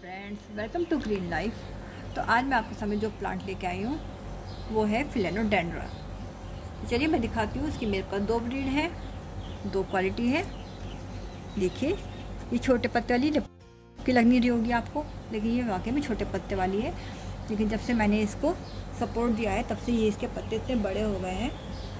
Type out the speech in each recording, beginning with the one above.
Friends, welcome to green life. तो आज मैं आपके सामने जो प्लांट लेके आई हूँ वो है फिलेनोडेंड्रा। चलिए मैं दिखाती हूँ। इसकी मेरे पास दो ब्रीड है, दो क्वालिटी है। देखिए, ये छोटे पत्ते वाली की लग नहीं रही होगी आपको, लेकिन ये वाकई में छोटे पत्ते वाली है। लेकिन जब से मैंने इसको सपोर्ट दिया है तब से ये इसके पत्ते इतने बड़े हो गए हैं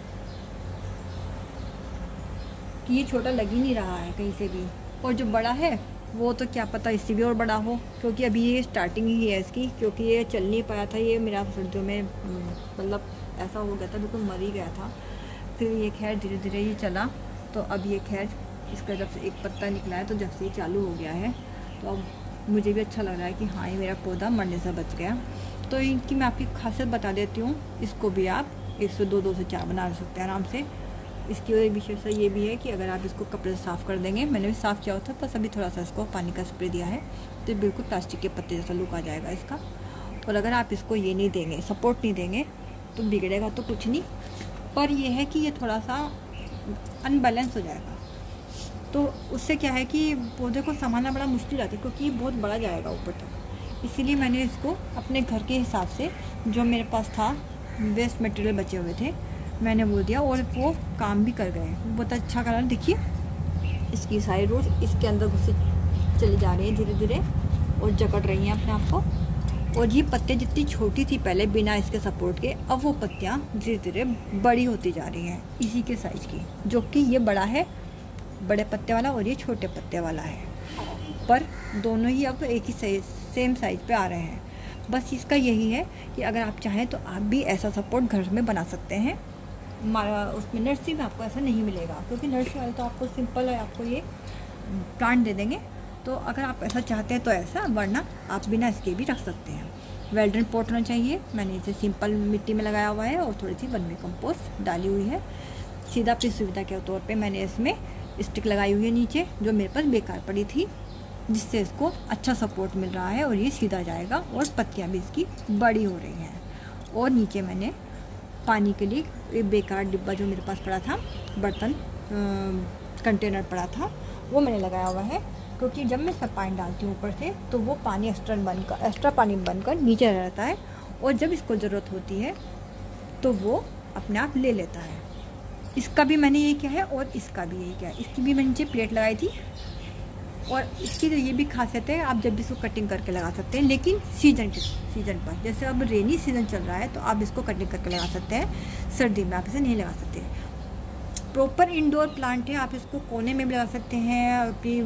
कि ये छोटा लग ही नहीं रहा है कहीं से भी। और जो बड़ा है वो तो क्या पता इससे भी और बड़ा हो, क्योंकि अभी ये स्टार्टिंग ही है इसकी। क्योंकि ये चल नहीं पाया था, ये मेरा सर्दियों में मतलब ऐसा हो गया था, बिल्कुल मर ही गया था। फिर ये खैर धीरे धीरे ये चला, तो अब ये खैर इसका जब से एक पत्ता निकला है तो जब से ये चालू हो गया है, तो अब मुझे भी अच्छा लग रहा है कि हाँ, ये मेरा पौधा मरने से बच गया। तो इनकी मैं आपकी खासियत बता देती हूँ। इसको भी आप 102 204 बना सकते हैं आराम से। इसकी विशेषता ये भी है कि अगर आप इसको कपड़े से साफ़ कर देंगे, मैंने भी साफ़ किया होता, बस अभी थोड़ा सा इसको पानी का स्प्रे दिया है, तो बिल्कुल प्लास्टिक के पत्ते जैसा लुक आ जाएगा इसका। और अगर आप इसको ये नहीं देंगे, सपोर्ट नहीं देंगे, तो बिगड़ेगा तो कुछ नहीं, पर यह है कि ये थोड़ा सा अनबैलेंस हो जाएगा। तो उससे क्या है कि पौधे को संभालना बड़ा मुश्किल आता है, क्योंकि ये बहुत बड़ा जाएगा ऊपर तक। इसीलिए मैंने इसको अपने घर के हिसाब से, जो मेरे पास था वेस्ट मटेरियल बचे हुए थे, मैंने वो दिया और वो काम भी कर गए। बहुत अच्छा कलर, देखिए इसकी सारी रूट्स इसके अंदर घुसे चली जा रही हैं धीरे धीरे और जकड़ रही हैं अपने आप को। और ये पत्ते जितनी छोटी थी पहले बिना इसके सपोर्ट के, अब वो पत्तियाँ धीरे धीरे बड़ी होती जा रही हैं इसी के साइज़ की। जो कि ये बड़ा है, बड़े पत्ते वाला, और ये छोटे पत्ते वाला है, पर दोनों ही अब एक ही सेम साइज़ पे आ रहे हैं। बस इसका यही है कि अगर आप चाहें तो आप भी ऐसा सपोर्ट घर में बना सकते हैं। उसमें नर्सरी में आपको ऐसा नहीं मिलेगा, क्योंकि नर्सरी वाले तो आपको सिंपल है, आपको ये प्लांट दे देंगे। तो अगर आप ऐसा चाहते हैं तो ऐसा, वरना आप बिना इसके भी रख सकते हैं। वेल्डन पॉट होना चाहिए। मैंने इसे सिंपल मिट्टी में लगाया हुआ है और थोड़ी सी वर्मी कंपोस्ट डाली हुई है। सीधा अपनी सुविधा के तौर पे मैंने इसमें स्टिक लगाई हुई है नीचे, जो मेरे पास बेकार पड़ी थी, जिससे इसको अच्छा सपोर्ट मिल रहा है और ये सीधा जाएगा और पत्तियाँ भी इसकी बड़ी हो रही हैं। और नीचे मैंने पानी के लिए एक बेकार डिब्बा जो मेरे पास पड़ा था, बर्तन कंटेनर पड़ा था, वो मैंने लगाया हुआ है, क्योंकि जब मैं इसमें पानी डालती हूँ ऊपर से तो वो पानी एक्स्ट्रा पानी बनकर नीचे रहता है, और जब इसको ज़रूरत होती है तो वो अपने आप ले लेता है। इसका भी मैंने यही किया है और इसका भी यही किया है। इसकी भी मैंने नीचे प्लेट लगाई थी, और इसकी तो ये भी खासियत है, आप जब भी इसको कटिंग करके लगा सकते हैं, लेकिन सीजन पर। जैसे अब रेनी सीज़न चल रहा है तो आप इसको कटिंग करके लगा सकते हैं, सर्दी में आप इसे नहीं लगा सकते। प्रॉपर इंडोर प्लांट है, आप इसको कोने में भी लगा सकते हैं,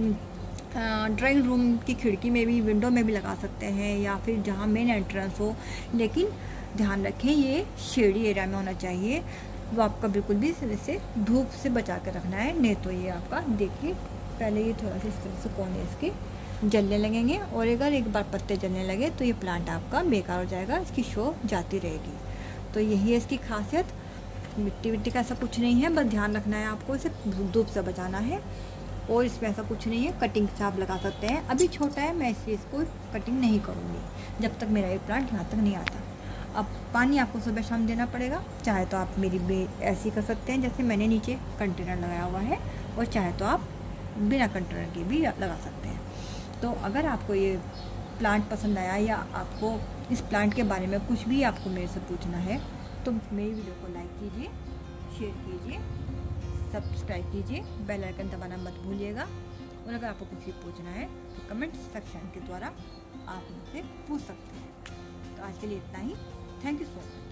अपनी ड्राइंग रूम की खिड़की में भी, विंडो में भी लगा सकते हैं, या फिर जहाँ मेन एंट्रेंस हो। लेकिन ध्यान रखें, ये शेडी एरिया में होना चाहिए। वो आपका बिल्कुल भी इसे धूप से बचा कर रखना है, नहीं तो ये आपका, देखिए पहले ये थोड़ा सा इस तरह से कोने इसके जलने लगेंगे, और अगर एक बार पत्ते जलने लगे तो ये प्लांट आपका बेकार हो जाएगा, इसकी शो जाती रहेगी। तो यही है इसकी खासियत। मिट्टी विट्टी का ऐसा कुछ नहीं है, बस ध्यान रखना है आपको, इसे धूप से बचाना है। और इसमें ऐसा कुछ नहीं है, कटिंग से आप लगा सकते हैं। अभी छोटा है, मैं इसलिए इसको कटिंग नहीं करूँगी जब तक मेरा ये प्लांट यहाँ तक नहीं आता। अब पानी आपको सुबह शाम देना पड़ेगा। चाहे तो आप मेरी ऐसी कर सकते हैं जैसे मैंने नीचे कंटेनर लगाया हुआ है, और चाहे तो आप बिना कंटेनर के भी लगा सकते हैं। तो अगर आपको ये प्लांट पसंद आया, या आपको इस प्लांट के बारे में कुछ भी आपको मेरे से पूछना है, तो मेरी वीडियो को लाइक कीजिए, शेयर कीजिए, सब्सक्राइब कीजिए, बेल आइकन दबाना मत भूलिएगा। और अगर आपको कुछ भी पूछना है तो कमेंट सेक्शन के द्वारा आप मुझसे पूछ सकते हैं। तो आज के लिए इतना ही। Thank you so much.